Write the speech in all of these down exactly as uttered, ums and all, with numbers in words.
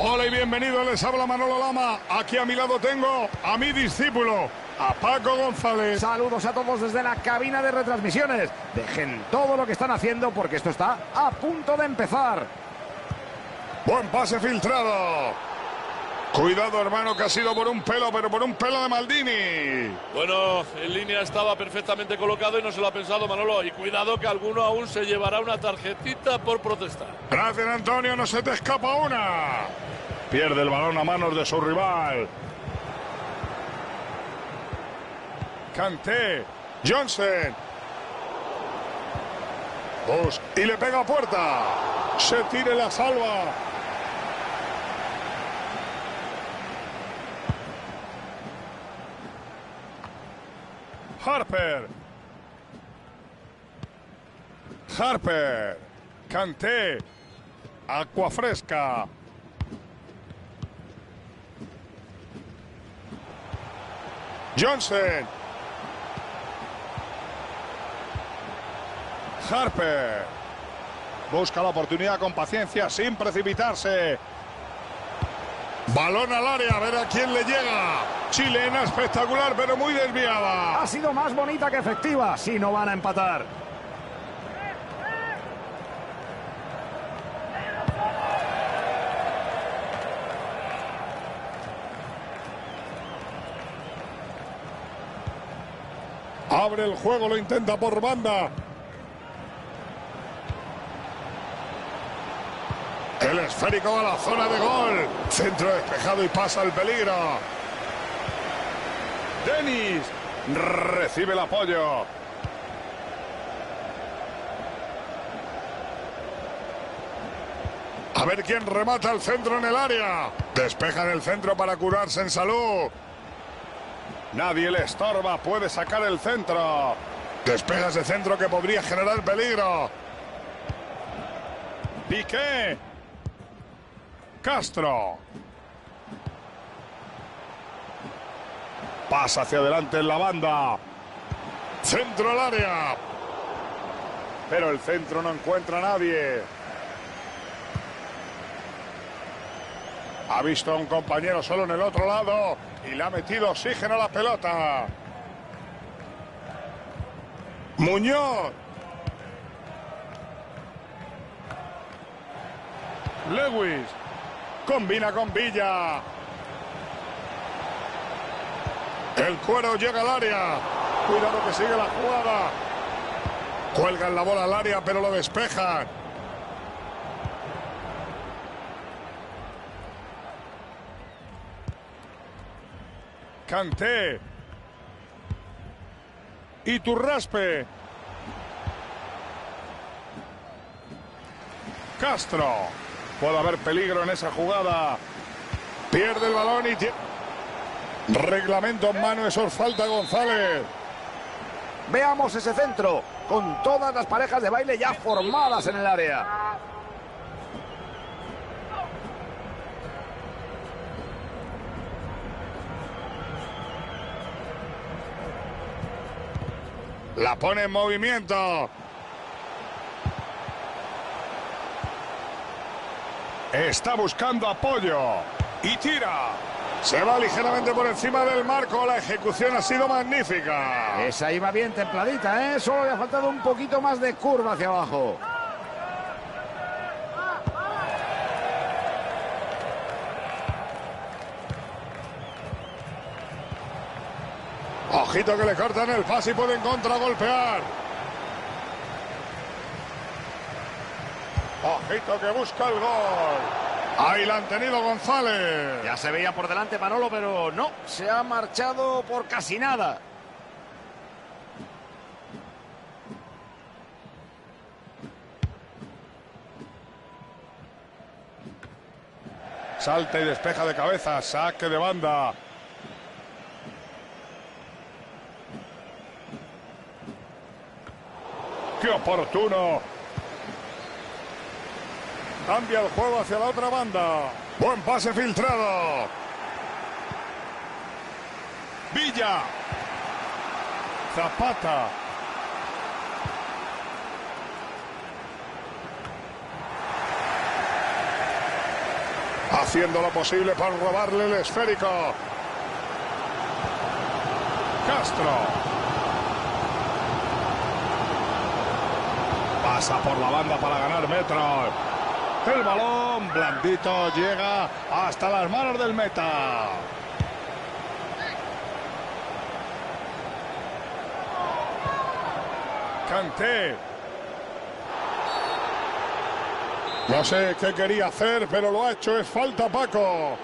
Hola y bienvenido, les habla Manolo Lama. Aquí a mi lado tengo a mi discípulo, a Paco González. Saludos a todos desde la cabina de retransmisiones. Dejen todo lo que están haciendo porque esto está a punto de empezar. Buen pase filtrado. Cuidado, hermano, que ha sido por un pelo, pero por un pelo de Maldini. Bueno, en línea estaba perfectamente colocado y no se lo ha pensado Manolo. Y cuidado que alguno aún se llevará una tarjetita por protestar. Gracias, Antonio, no se te escapa una. Pierde el balón a manos de su rival. Kanté, Johnson. Bus, y le pega a puerta. Se tira y la salva. Harper. Harper. Kanté. Agua fresca. Johnson. Harper. Busca la oportunidad con paciencia, sin precipitarse. Balón al área, a ver a quién le llega. Chilena espectacular, pero muy desviada. Ha sido más bonita que efectiva. Si no van a empatar. Abre el juego, lo intenta por banda. El esférico a la zona de gol. Centro despejado y pasa el peligro. Denis recibe el apoyo. A ver quién remata el centro en el área. Despejan el centro para curarse en salud. Nadie le estorba, puede sacar el centro. Despeja ese centro que podría generar peligro. Piqué. Castro. Pasa hacia adelante en la banda. Centro al área. Pero el centro no encuentra a nadie. Ha visto a un compañero solo en el otro lado y le ha metido oxígeno a la pelota. Muñoz. Lewis. Combina con Villa. El Cuero llega al área. Cuidado que sigue la jugada. Cuelgan la bola al área, pero lo despejan. Kanté. Iturraspe. Castro. Puede haber peligro en esa jugada. Pierde el balón y... Reglamento en mano, eso es falta, González. Veamos ese centro, con todas las parejas de baile ya formadas en el área. La pone en movimiento. Está buscando apoyo. Y tira. Se va ligeramente por encima del marco. La ejecución ha sido magnífica. Esa iba bien templadita, ¿eh? Solo le ha faltado un poquito más de curva hacia abajo. Ojito que le cortan el pase y pueden contragolpear. Ojito que busca el gol. Ahí la han tenido González. Ya se veía por delante Manolo, pero no, se ha marchado por casi nada. Salta y despeja de cabeza, saque de banda. ¡Qué oportuno! Cambia el juego hacia la otra banda. Buen pase filtrado. Villa. Zapata. Haciendo lo posible por robarle el esférico. Castro. Pasa por la banda para ganar metros. El balón blandito llega hasta las manos del meta. Kanté. No sé qué quería hacer, pero lo ha hecho. Es falta, Paco.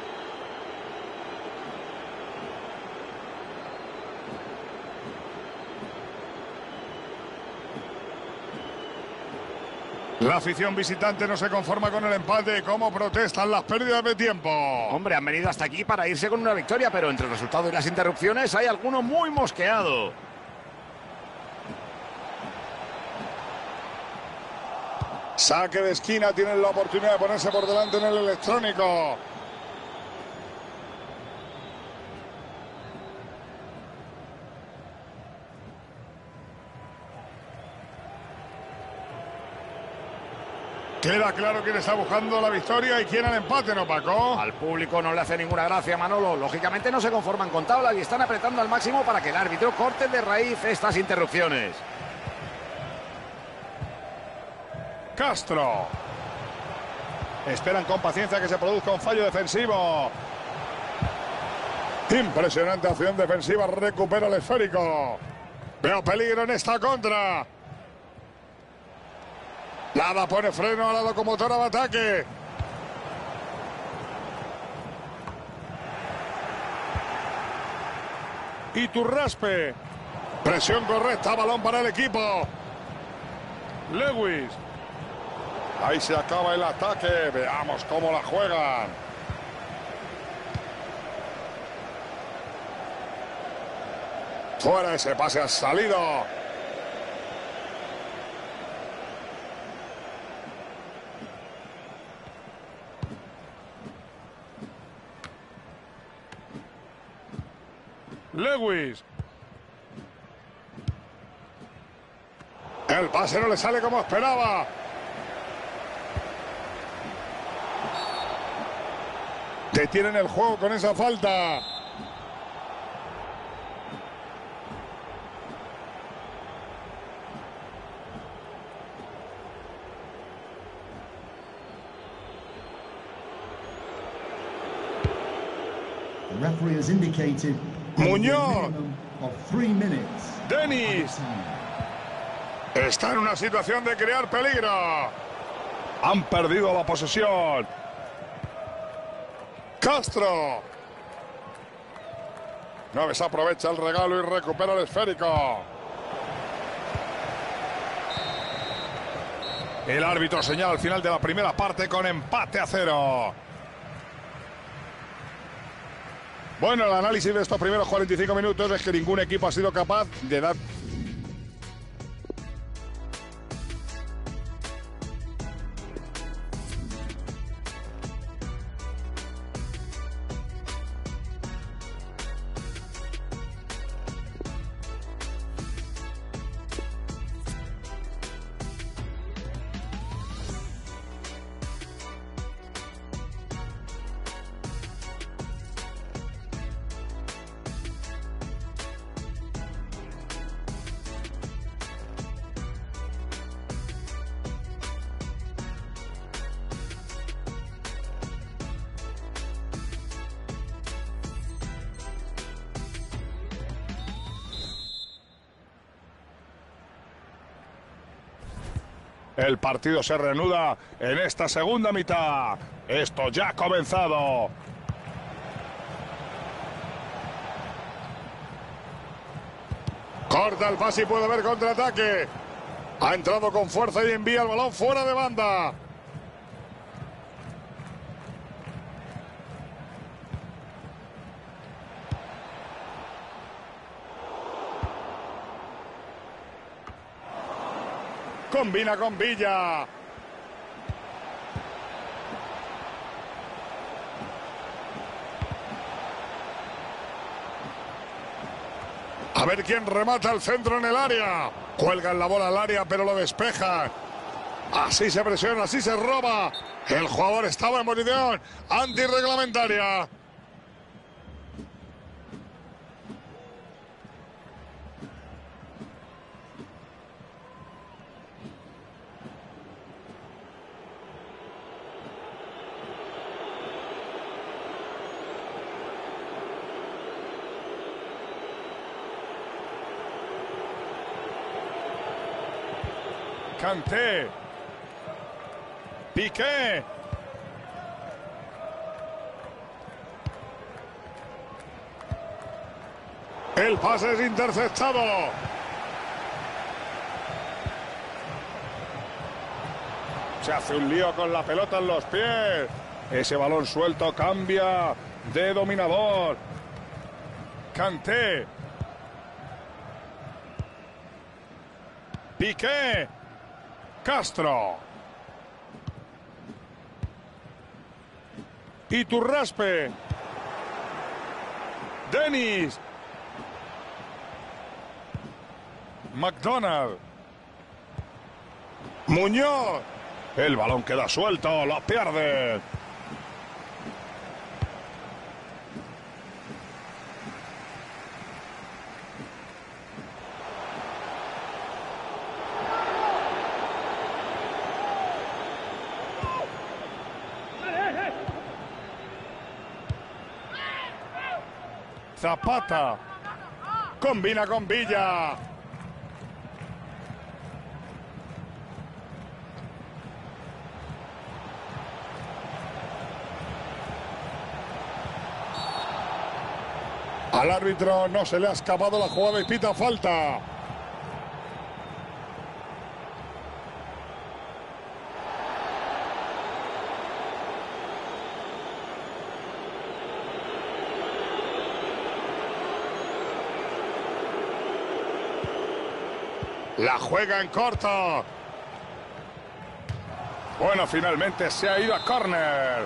La afición visitante no se conforma con el empate. ¿Cómo protestan las pérdidas de tiempo? Hombre, han venido hasta aquí para irse con una victoria, pero entre el resultado y las interrupciones hay alguno muy mosqueado. Saque de esquina, tienen la oportunidad de ponerse por delante en el electrónico. Queda claro quién está buscando la victoria y quién el empate, ¿no, Paco? Al público no le hace ninguna gracia, Manolo. Lógicamente no se conforman con tablas y están apretando al máximo para que el árbitro corte de raíz estas interrupciones. Castro. Esperan con paciencia que se produzca un fallo defensivo. Impresionante acción defensiva. Recupera el esférico. Veo peligro en esta contra. Nada pone freno a la locomotora de ataque. Iturraspe. Presión correcta. Balón para el equipo. Lewis. Ahí se acaba el ataque. Veamos cómo la juegan. Fuera ese pase, ha salido. Lewis. El pase no le sale como esperaba. Detienen el juego con esa falta. The referee has indicated Muñoz. of three minutes. Denis. Está en una situación de crear peligro. Han perdido la posesión. Castro. Noves aprovecha el regalo y recupera el esférico. El árbitro señala al final de la primera parte con empate a cero. Bueno, el análisis de estos primeros cuarenta y cinco minutos es que ningún equipo ha sido capaz de dar... El partido se reanuda en esta segunda mitad. Esto ya ha comenzado. Corta el pase y puede haber contraataque. Ha entrado con fuerza y envía el balón fuera de banda. Combina con Villa. A ver quién remata el centro en el área. Cuelgan la bola al área, pero lo despeja. Así se presiona, así se roba. El jugador estaba en posición antirreglamentaria. Kanté. Piqué. El pase es interceptado. Se hace un lío con la pelota en los pies. Ese balón suelto cambia de dominador. Kanté. Piqué. Castro. Iturraspe. Denis. McDonald. Muñoz. El balón queda suelto, lo pierde. Zapata. Combina con Villa. Al árbitro no se le ha escapado la jugada y pita falta. La juega en corto. Bueno, finalmente se ha ido a córner.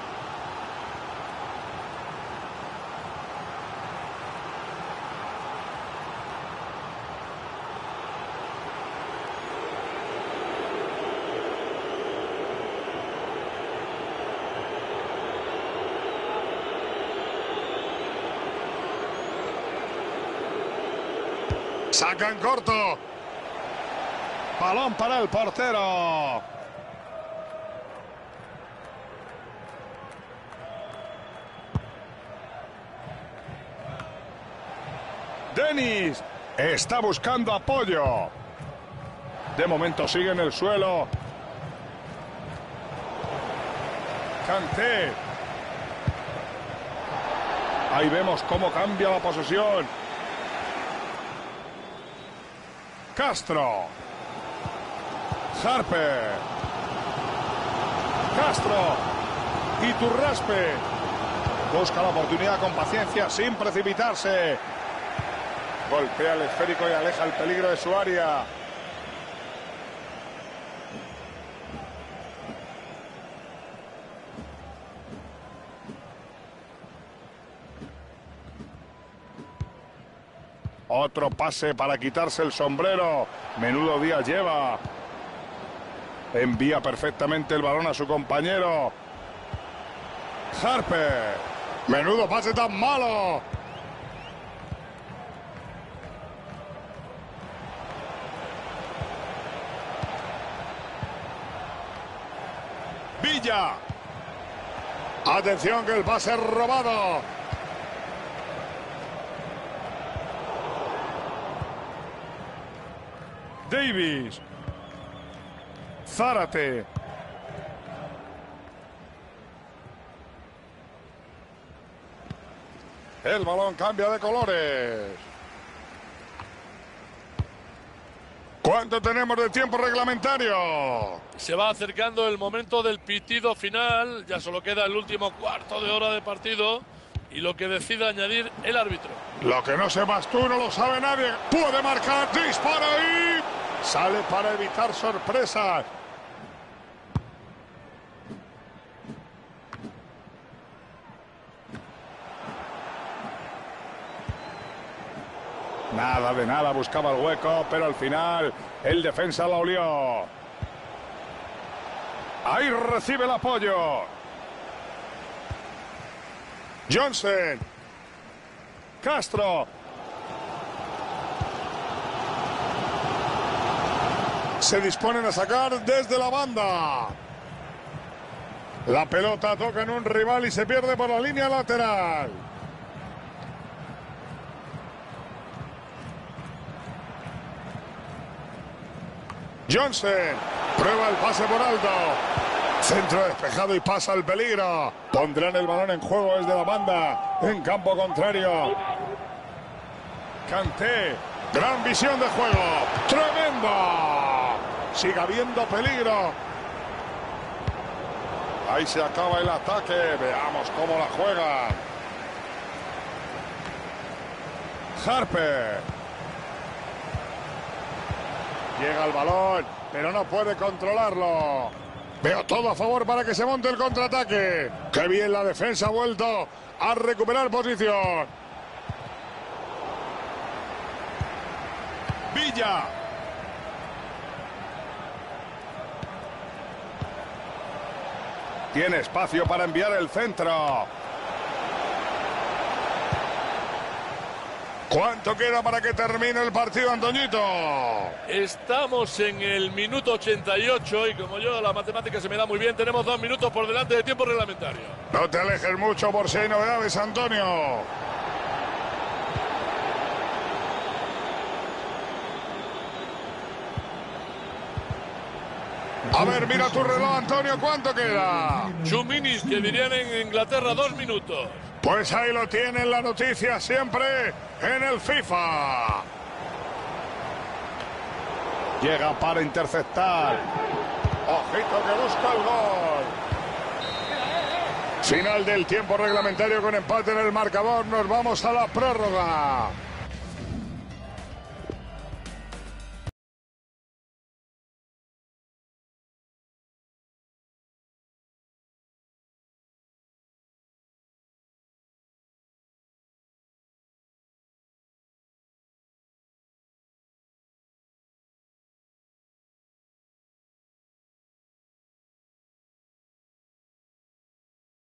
Saca en corto. Balón para el portero. Denis está buscando apoyo. De momento sigue en el suelo. Kanté. Ahí vemos cómo cambia la posesión. Castro. Harper. Castro. Iturraspe. Busca la oportunidad con paciencia, sin precipitarse. Golpea el esférico y aleja el peligro de su área. Otro pase para quitarse el sombrero. Menudo día lleva. Envía perfectamente el balón a su compañero. Harper. Menudo pase tan malo. Villa. Atención que el pase es robado. Davis. Zárate. El balón cambia de colores. ¿Cuánto tenemos de tiempo reglamentario? Se va acercando el momento del pitido final. Ya solo queda el último cuarto de hora de partido y lo que decida añadir el árbitro. Lo que no sepas tú no lo sabe nadie. Puede marcar. Dispara ahí. Sale para evitar sorpresas. Nada de nada, buscaba el hueco, pero al final el defensa la olió. Ahí recibe el apoyo. Johnson. Castro. Se disponen a sacar desde la banda. La pelota toca en un rival y se pierde por la línea lateral. Johnson. Prueba el pase por alto. Centro despejado y pasa el peligro. Pondrán el balón en juego desde la banda. En campo contrario. Kanté. Gran visión de juego. ¡Tremendo! Sigue habiendo peligro. Ahí se acaba el ataque. Veamos cómo la juega. Harper. Llega el balón, pero no puede controlarlo. Veo todo a favor para que se monte el contraataque. ¡Qué bien la defensa ha vuelto a recuperar posición! Villa. Tiene espacio para enviar el centro. ¿Cuánto queda para que termine el partido, Antoñito? Estamos en el minuto ochenta y ocho y como yo la matemática se me da muy bien, tenemos dos minutos por delante de tiempo reglamentario. No te alejes mucho por si hay novedades, Antonio. A ver, mira tu reloj, Antonio, ¿cuánto queda? Two minutes, que dirían en Inglaterra, dos minutos. Pues ahí lo tienen, la noticia siempre en el FIFA. Llega para interceptar. Ojito que busca el gol. Final del tiempo reglamentario con empate en el marcador. Nos vamos a la prórroga.